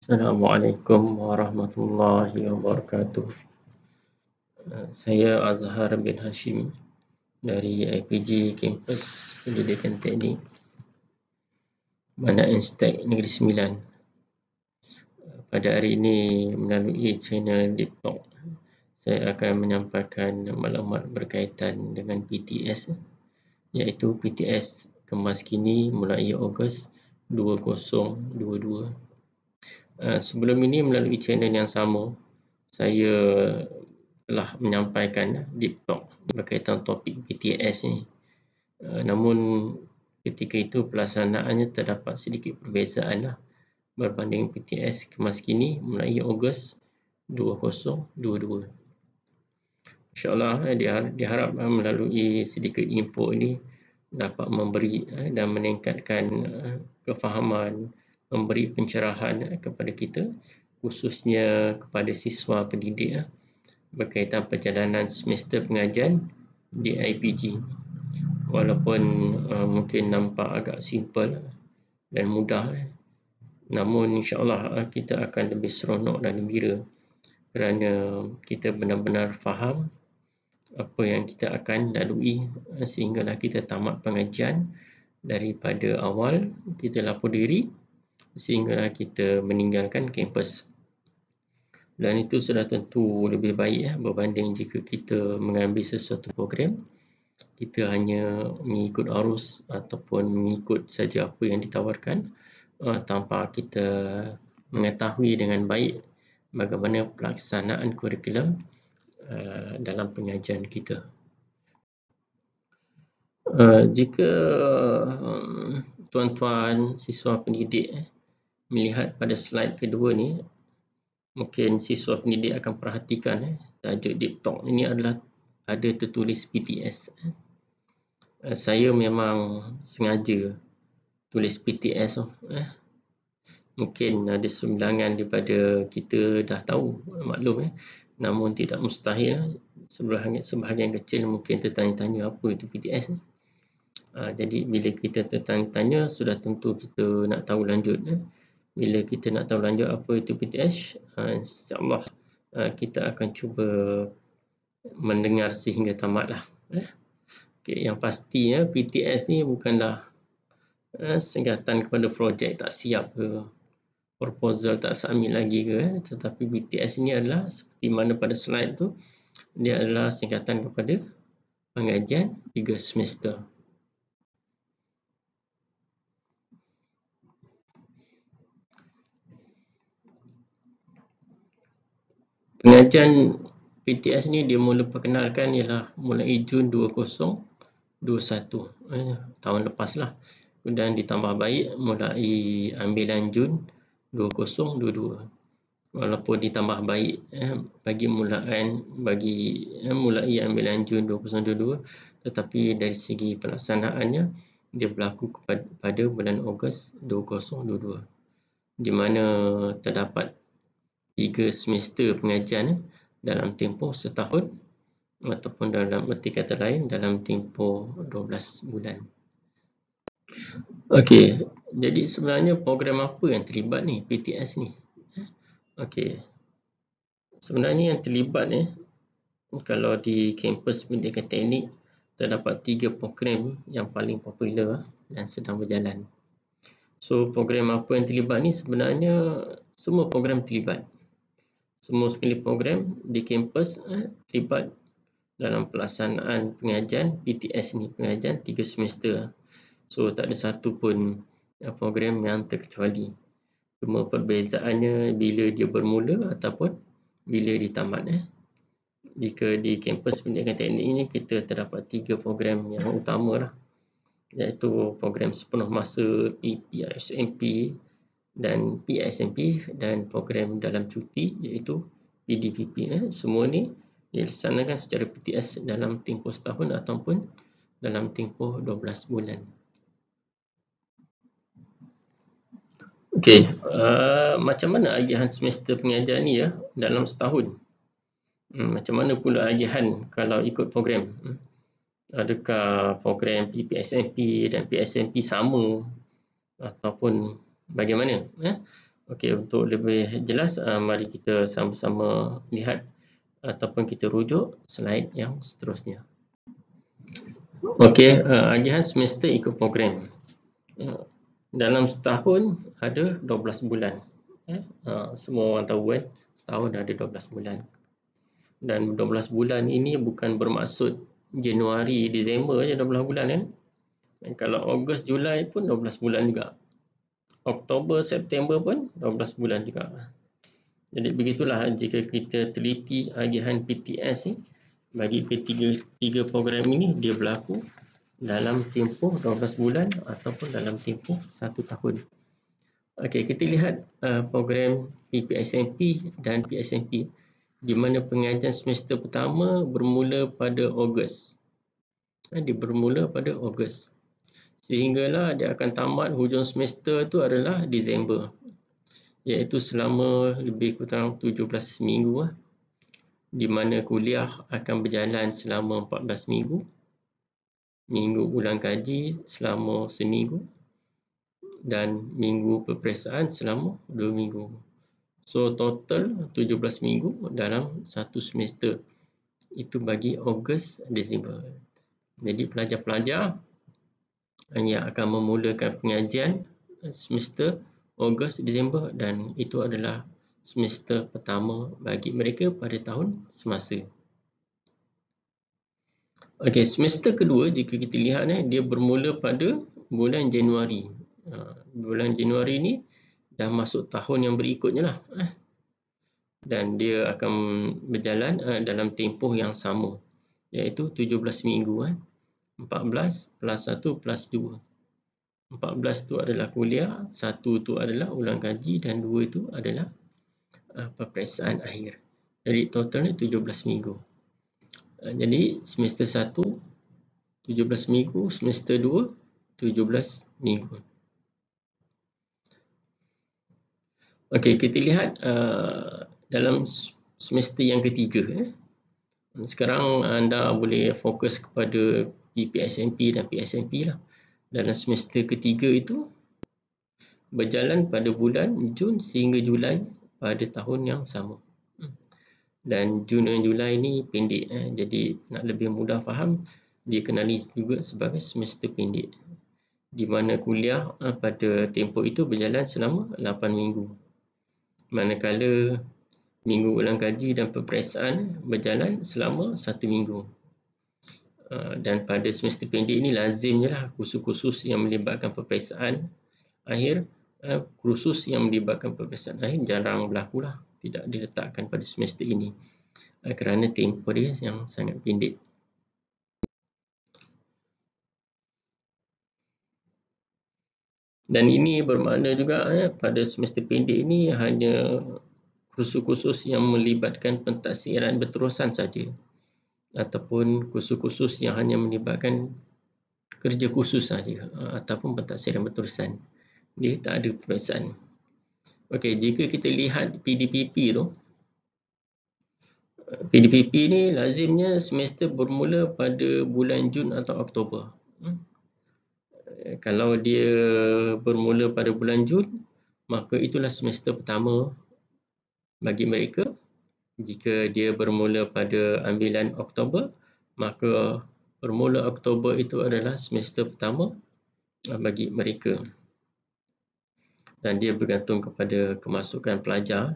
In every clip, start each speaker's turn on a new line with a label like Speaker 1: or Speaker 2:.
Speaker 1: Assalamualaikum warahmatullahi wabarakatuh. Saya Azhar bin Hashim dari IPG Kampus Pendidikan Teknik Bandar Instek Negeri Sembilan. Pada hari ini melalui channel Deep Talk, saya akan menyampaikan maklumat berkaitan dengan PTS, iaitu PTS kemas kini mulai Ogos 2022. Sebelum ini melalui channel yang sama, saya telah menyampaikan Deep Talk berkaitan topik PTS ni. Namun ketika itu pelaksanaannya terdapat sedikit perbezaan berbanding PTS kemas kini mulai Ogos 2022. InsyaAllah diharap melalui sedikit info ini dapat memberi dan meningkatkan kefahaman, memberi pencerahan kepada kita, khususnya kepada siswa pendidik berkaitan perjalanan semester pengajian di IPG. Walaupun mungkin nampak agak simple dan mudah, namun insyaAllah kita akan lebih seronok dan gembira kerana kita benar-benar faham apa yang kita akan lalui sehinggalah kita tamat pengajian, daripada awal kita lapor diri sehinggalah kita meninggalkan kampus. Dan itu sudah tentu lebih baik berbanding jika kita mengambil sesuatu program, kita hanya mengikut arus ataupun mengikut saja apa yang ditawarkan tanpa kita mengetahui dengan baik bagaimana pelaksanaan kurikulum dalam pengajian kita. Jika tuan-tuan siswa pendidik melihat pada slide kedua ni, mungkin siswa pendidik akan perhatikan tajuk Deep Talk ini adalah ada tertulis PTS. Saya memang sengaja tulis PTS. Mungkin ada sebilangan daripada kita dah tahu, maklum namun tidak mustahil sebahagian kecil mungkin tertanya-tanya apa itu PTS. Jadi bila kita tertanya-tanya, sudah tentu kita nak tahu lanjut. Bila kita nak tahu lanjut apa itu PTS, insyaAllah kita akan cuba mendengar sehingga tamatlah. Yang pasti PTS ni bukanlah singkatan kepada projek tak siap ke, proposal tak submit lagi ke, tetapi PTS ni adalah seperti mana pada slide tu, dia adalah singkatan kepada pengajian 3 semester. Pengajian PTS ni dia mula perkenalkan ialah mulai Jun 2021, tahun lepas lah. Dan ditambah baik mulai ambilan Jun 2022. Walaupun ditambah baik mulai ambilan Jun 2022, tetapi dari segi pelaksanaannya dia berlaku pada bulan Ogos 2022, di mana terdapat 3 semester pengajian dalam tempoh setahun, ataupun dalam erti kata lain dalam tempoh 12 bulan. Okey, jadi sebenarnya program apa yang terlibat ni, PTS ni? Okey, sebenarnya yang terlibat kalau di kampus pendidikan teknik terdapat 3 program yang paling popular dan sedang berjalan. So program apa yang terlibat ni? Sebenarnya semua program terlibat. Semua sekali program di kampus terlibat dalam pelaksanaan pengajian PTS ni, pengajian 3 semester. So tak ada satu pun program yang terkecuali. Cuma perbezaannya bila dia bermula ataupun bila ditamat. Jika di kampus pendidikan teknik ini kita terdapat 3 program yang utama lah, iaitu program sepenuh masa PSMP dan PSMP dan program dalam cuti iaitu PDPP. Semua ni dilaksanakan secara PTS dalam tempoh setahun ataupun dalam tempoh 12 bulan. Okey, macam mana agihan semester pengajian ni dalam setahun? Macam mana pula agihan kalau ikut program? Adakah program PSMP dan PSMP sama ataupun bagaimana? Okey, untuk lebih jelas, mari kita sama-sama lihat ataupun kita rujuk slide yang seterusnya. Okey, agihan semester ikut program. Dalam setahun ada 12 bulan. Semua orang tahu kan, setahun ada 12 bulan. Dan 12 bulan ini bukan bermaksud Januari, Disember je 12 bulan kan. Dan kalau Ogos, Julai pun 12 bulan juga. Oktober, September pun 12 bulan juga. Jadi begitulah jika kita teliti agihan PTS ni, bagi ketiga program ini dia berlaku dalam tempoh 12 bulan ataupun dalam tempoh 1 tahun. Okey, kita lihat program PPSMP dan PSMP di mana pengajian semester pertama bermula pada Ogos. Dia bermula pada Ogos. Sehinggalah dia akan tamat hujung semester itu adalah Disember. Iaitu selama lebih kurang 17 minggu. Di mana kuliah akan berjalan selama 14 minggu. Minggu ulang kaji selama seminggu. Dan minggu peperiksaan selama 2 minggu. So total 17 minggu dalam satu semester. Itu bagi Ogos, Disember. Jadi pelajar-pelajar yang akan memulakan pengajian semester Ogos, Disember dan itu adalah semester pertama bagi mereka pada tahun semasa. Okey, semester kedua jika kita lihat dia bermula pada bulan Januari. Bulan Januari ni dah masuk tahun yang berikutnya lah. Dan dia akan berjalan dalam tempoh yang sama, iaitu 17 minggu. 14 plus 1 plus 2. 14 tu adalah kuliah, 1 tu adalah ulang kaji dan 2 itu adalah peperiksaan akhir. Jadi totalnya 17 minggu. Jadi semester 1 17 minggu, semester 2 17 minggu. Okey, kita lihat dalam semester yang ketiga. Sekarang anda boleh fokus kepada PPSMP dan PSMP lah. Dalam semester ketiga itu berjalan pada bulan Jun sehingga Julai pada tahun yang sama. Dan Jun dan Julai ni pendek. Jadi nak lebih mudah faham, dikenali juga sebagai semester pendek. Di mana kuliah pada tempoh itu berjalan selama 8 minggu. Manakala minggu ulang kaji dan peperiksaan berjalan selama 1 minggu. Dan pada semester pendek ini lazimnya lah kursus-kursus yang melibatkan peperiksaan akhir, kursus yang melibatkan peperiksaan akhir jarang berlaku lah, tidak diletakkan pada semester ini kerana tempoh dia yang sangat pendek. Dan ini bermakna juga pada semester pendek ini hanya kursus-kursus yang melibatkan pentaksiran berterusan saja, ataupun kursus-kursus yang hanya melibatkan kerja khusus saja ataupun pentaksiran berterusan. Dia tak ada peperiksaan. Okey, jika kita lihat PDPP tu, PDPP ni lazimnya semester bermula pada bulan Jun atau Oktober. Kalau dia bermula pada bulan Jun, maka itulah semester pertama bagi mereka. Jika dia bermula pada ambilan Oktober, maka bermula Oktober itu adalah semester pertama bagi mereka. Dan dia bergantung kepada kemasukan pelajar.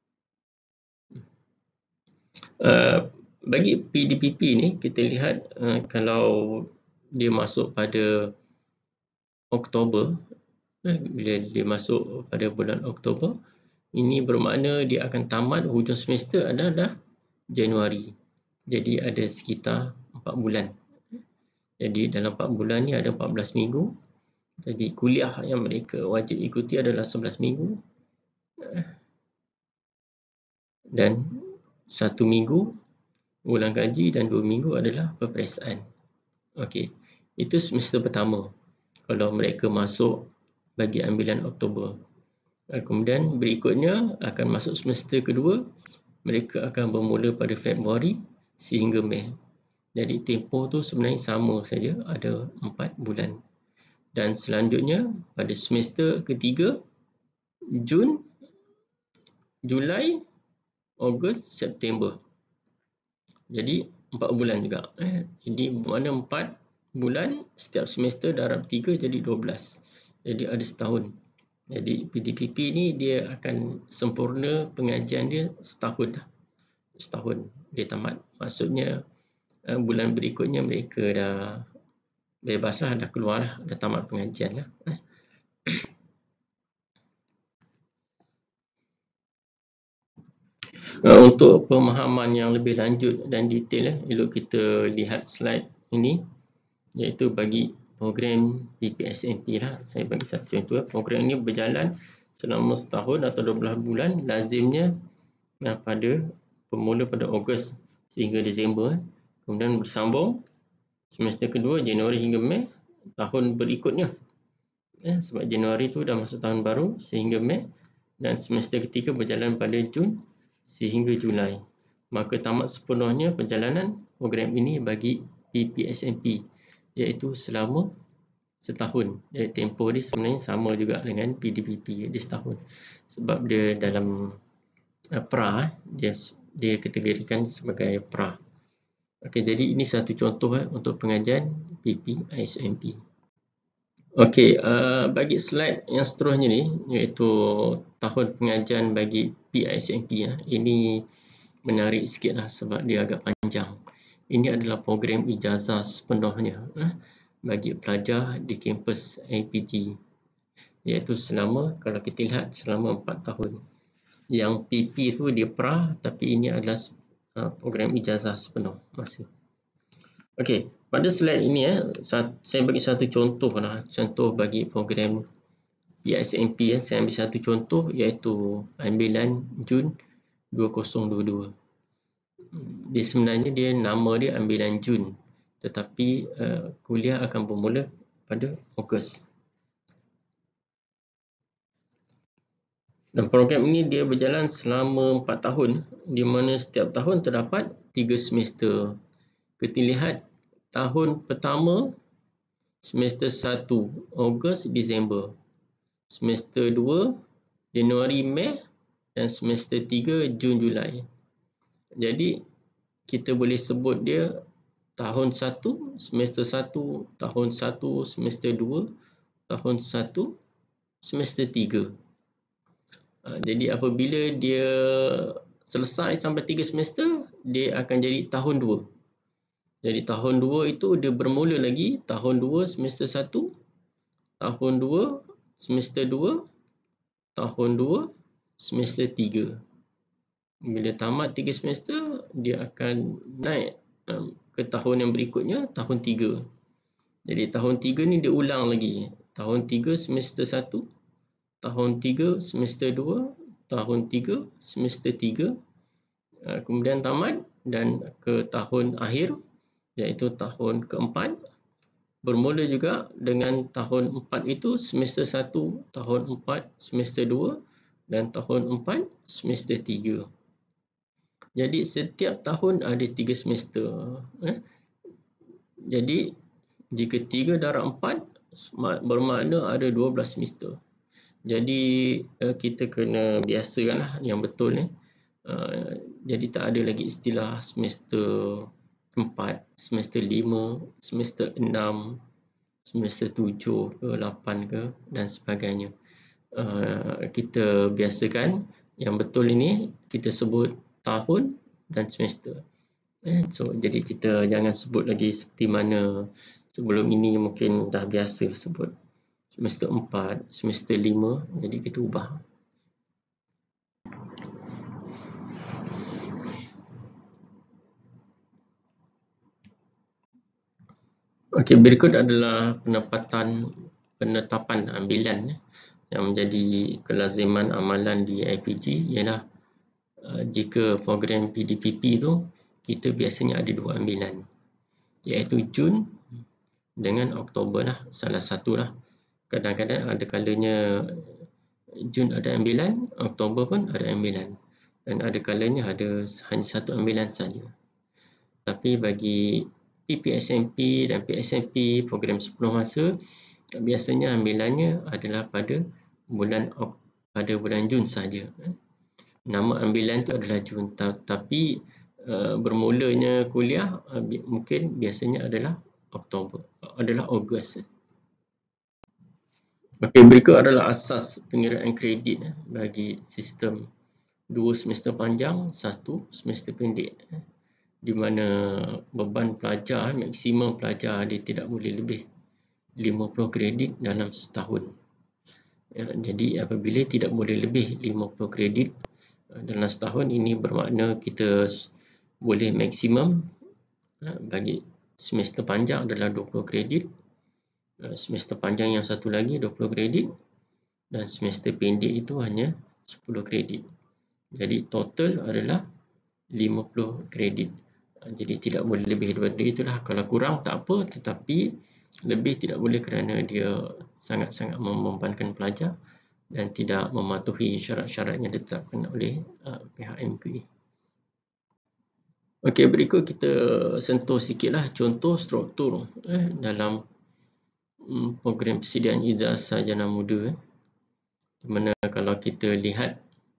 Speaker 1: Bagi PDPP ni, kita lihat kalau dia masuk pada Oktober, bila dia masuk pada bulan Oktober, ini bermakna dia akan tamat hujung semester adalah Januari. Jadi ada sekitar 4 bulan. Jadi dalam 4 bulan ni ada 14 minggu. Jadi kuliah yang mereka wajib ikuti adalah 11 minggu. Dan 1 minggu ulang kaji dan 2 minggu adalah peperiksaan. Okey, itu semester pertama kalau mereka masuk bagi ambilan Oktober. Kemudian berikutnya akan masuk semester kedua, mereka akan bermula pada Februari sehingga Mei. Jadi tempoh tu sebenarnya sama saja, ada 4 bulan. Dan selanjutnya pada semester ketiga, Jun Julai, Ogos, September. Jadi 4 bulan juga. Jadi mana 4 bulan setiap semester darab 3 jadi 12. Jadi ada setahun. Jadi PDPP ni dia akan sempurna pengajian dia setahun dah. Setahun dia tamat. Maksudnya bulan berikutnya mereka dah bebas lah, dah keluar lah, dah tamat pengajian lah. Untuk pemahaman yang lebih lanjut dan detail, elok kita lihat slide ini, iaitu bagi program PPSMP lah. Saya bagi satu contoh. Program ini berjalan selama setahun atau 12 bulan, lazimnya pada bermula pada Ogos sehingga Disember, kemudian bersambung semester kedua Januari hingga Mei tahun berikutnya. Sebab Januari tu dah masuk tahun baru sehingga Mei, dan semester ketiga berjalan pada Jun sehingga Julai. Maka tamat sepenuhnya perjalanan program ini bagi PPSMP, iaitu selama setahun. Jadi tempoh dia sebenarnya sama juga dengan PDPP, dia setahun. Sebab dia dalam PRA, dia kategorikan sebagai PRA. Okey, jadi ini satu contoh untuk pengajian PPSMP. Okey, bagi slide yang seterusnya ni, iaitu tahun pengajian bagi PISMP. Ini menarik sikit lah sebab dia agak panjang. Ini adalah program ijazah sepenuhnya bagi pelajar di kampus IPG, iaitu selama, kalau kita lihat, selama 4 tahun. Yang PP tu dia PRA, tapi ini adalah program ijazah sepenuh masih. Okey, pada slide ini saya bagi satu contoh lah, contoh bagi program PISMP. Saya ambil satu contoh iaitu ambilan Jun 2022. Dia sebenarnya nama dia ambilan Jun, tetapi kuliah akan bermula pada Ogos. Dan program ini dia berjalan selama 4 tahun, di mana setiap tahun terdapat 3 semester. Kita lihat tahun pertama semester 1 Ogos Disember, semester 2 Januari Mei, dan semester 3 Jun Julai. Jadi kita boleh sebut dia tahun 1 semester 1, tahun 1 semester 2, tahun 1 semester 3. Jadi apabila dia selesai sampai 3 semester, dia akan jadi tahun 2. Jadi tahun 2 itu dia bermula lagi tahun 2 semester 1, tahun 2 semester 2, tahun 2 semester 3. Bila tamat 3 semester, dia akan naik ke tahun yang berikutnya, tahun 3. Jadi tahun 3 ni dia ulang lagi. Tahun 3 semester 1, tahun 3 semester 2, tahun 3 semester 3. Kemudian tamat dan ke tahun akhir, iaitu tahun keempat, bermula juga dengan tahun 4 itu semester 1, tahun 4 semester 2, dan tahun 4 semester 3. Jadi setiap tahun ada 3 semester. Jadi jika 3 darab 4 bermakna ada 12 semester. Jadi kita kena biasakanlah yang betul ni. Jadi tak ada lagi istilah semester 4, semester 5, semester 6, semester 7 ke 8 ke dan sebagainya. Kita biasakan yang betul ini, kita sebut tahun dan semester. Jadi kita jangan sebut lagi seperti mana sebelum ini, mungkin dah biasa sebut semester 4, semester 5, jadi kita ubah. Okey, berikut adalah penetapan ambilan yang menjadi kelaziman amalan di IPG, ialah jika program PDPP tu kita biasanya ada 2 ambilan, iaitu Jun dengan Oktober lah, salah satu lah. Kadang-kadang ada kalanya Jun ada ambilan, Oktober pun ada ambilan, dan ada kalanya ada hanya satu ambilan saja. Tapi bagi PPSMP dan PSMP, program sepenuh masa, biasanya ambilannya adalah pada bulan Jun saja. nama ambilan tu adalah Jun, tapi bermulanya kuliah mungkin biasanya adalah Ogos. Okey, berikut adalah asas pengiraan kredit bagi sistem 2 semester panjang, 1 semester pendek, di mana beban pelajar, maksimum pelajar dia tidak boleh lebih 50 kredit dalam setahun. Jadi apabila tidak boleh lebih 50 kredit dalam setahun, ini bermakna kita boleh maksimum bagi semester panjang adalah 20 kredit, semester panjang yang satu lagi 20 kredit, dan semester pendek itu hanya 10 kredit. Jadi total adalah 50 kredit. Jadi tidak boleh lebih daripada itulah. Kalau kurang tak apa, tetapi lebih tidak boleh kerana dia sangat-sangat membebankan pelajar dan tidak mematuhi syarat-syarat yang ditetapkan oleh pihak MQA. Okey, berikut kita sentuh sikitlah contoh struktur dalam program persediaan ijazah sarjana muda. Di mana kalau kita lihat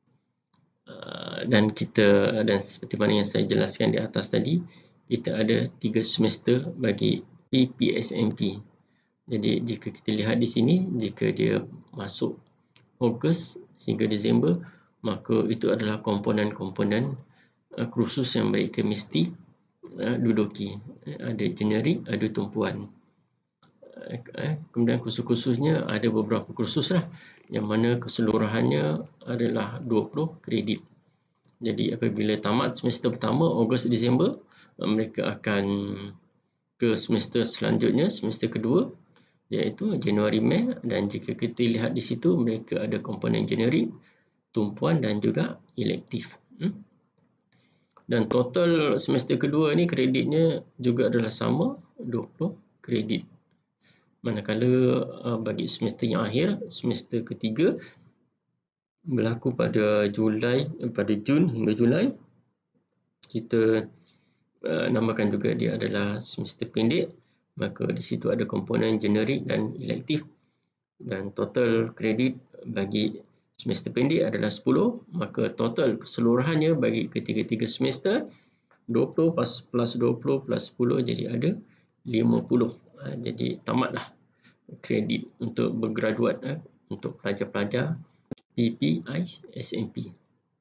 Speaker 1: dan seperti mana yang saya jelaskan di atas tadi, kita ada 3 semester bagi PPSMP. Jadi jika kita lihat di sini, jika dia masuk Ogos hingga Disember, maka itu adalah komponen-komponen kursus yang mereka mesti duduki. Ada generik, ada tumpuan. Kemudian kursus-kursusnya ada beberapa kursus lah, yang mana keseluruhannya adalah 20 kredit. Jadi apabila tamat semester pertama, Ogos Disember, mereka akan ke semester selanjutnya, semester kedua, iaitu Januari Mei. Dan jika kita lihat di situ, mereka ada komponen generik, tumpuan dan juga elektif. Dan total semester kedua ni kreditnya juga adalah sama, 20 kredit. Manakala bagi semester yang akhir, semester ketiga, berlaku pada Jun hingga Julai, kita namakan juga dia adalah semester pendek. Maka di situ ada komponen generik dan elektif, dan total kredit bagi semester pendek adalah 10. Maka total keseluruhannya bagi ketiga-tiga semester 20 plus 20 plus 10, jadi ada 50. Jadi tamatlah kredit untuk bergraduat untuk pelajar-pelajar PPI-SMP.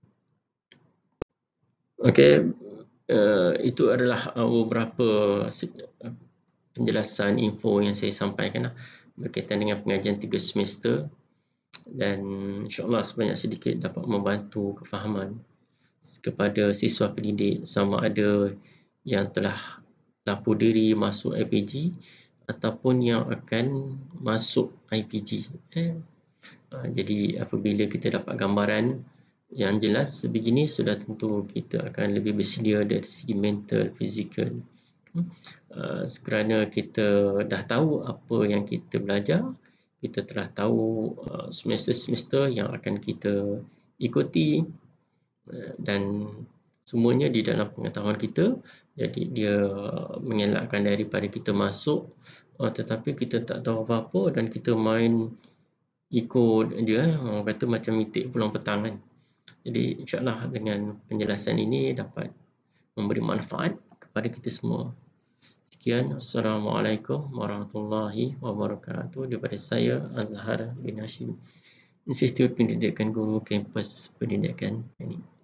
Speaker 1: Okey, itu adalah beberapa penjelasan info yang saya sampaikan berkaitan dengan pengajian 3 semester, dan insyaAllah sebanyak sedikit dapat membantu kefahaman kepada siswa pendidik, sama ada yang telah lapor diri masuk IPG ataupun yang akan masuk IPG. Jadi apabila kita dapat gambaran yang jelas sebegini, sudah tentu kita akan lebih bersedia dari segi mental, fizikal. Kerana kita dah tahu apa yang kita belajar, kita telah tahu semester-semester yang akan kita ikuti, dan semuanya di dalam pengetahuan kita. Jadi dia mengelakkan daripada kita masuk tetapi kita tak tahu apa-apa dan kita main ikut je, orang kata macam mitik pulang petang kan. Jadi insyaAllah dengan penjelasan ini dapat memberi manfaat kepada kita semua. Sekian, Assalamualaikum warahmatullahi wabarakatuh. Daripada saya, Azhar bin Hashim, Institut Pendidikan Guru Kampus Pendidikan Teknik.